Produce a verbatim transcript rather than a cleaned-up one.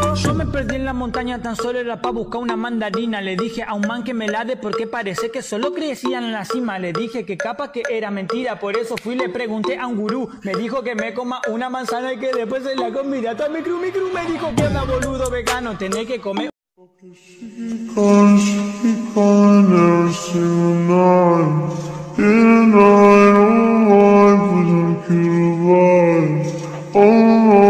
Yo me perdí en la montaña, tan solo era pa' buscar una mandarina. Le dije a un man que me la dé porque parece que solo crecían en la cima. Le dije que capaz que era mentira, por eso fui y le pregunté a un gurú. Me dijo que me coma una manzana y que después se la comida. Hasta mi crew, mi crew me dijo que anda boludo vegano, tenés que comer. She calling, she calling every single night. In the night, oh my, 'cause I'm cute vibes. Oh my.